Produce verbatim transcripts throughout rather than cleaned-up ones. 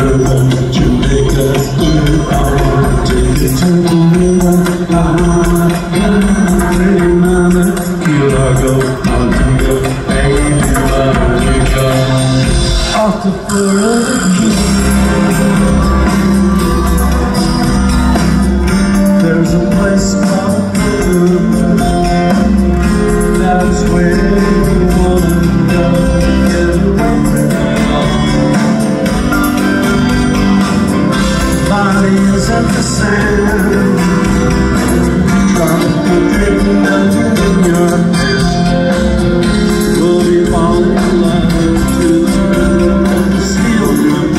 There's a place called Blue. That's where you wanna go. Get away from it all. Bodies at the sand, tropical dripping down in your hand. We'll be falling in love to the rhythm of the steel drum.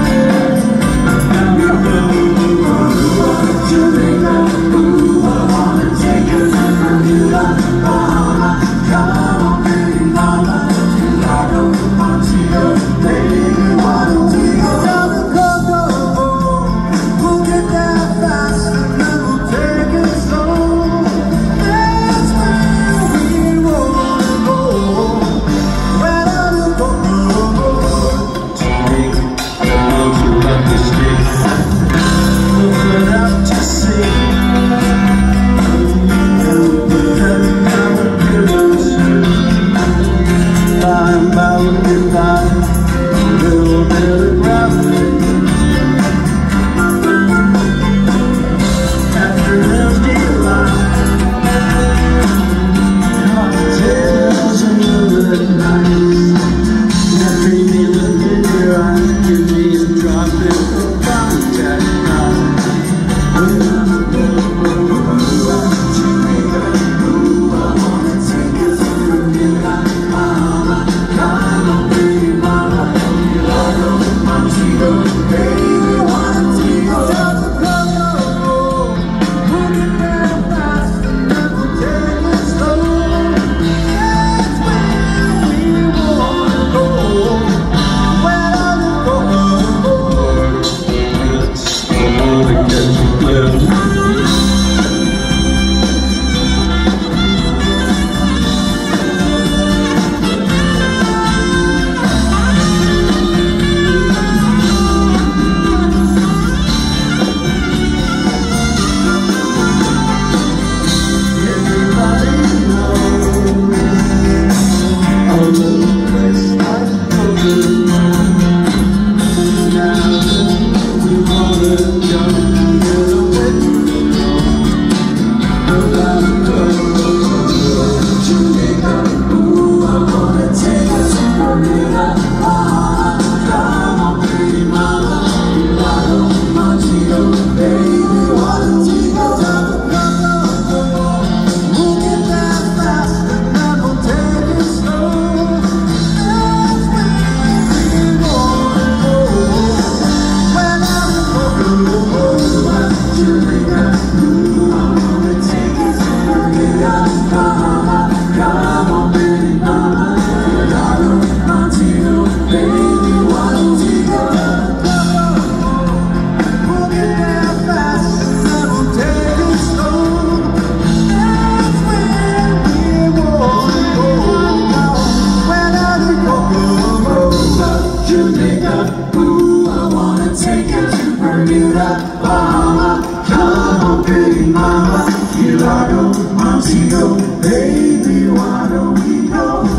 Ooh, I wanna take you to Bermuda, Bahama. Come on, pretty mama, Key Largo, Montego, baby, why don't we go?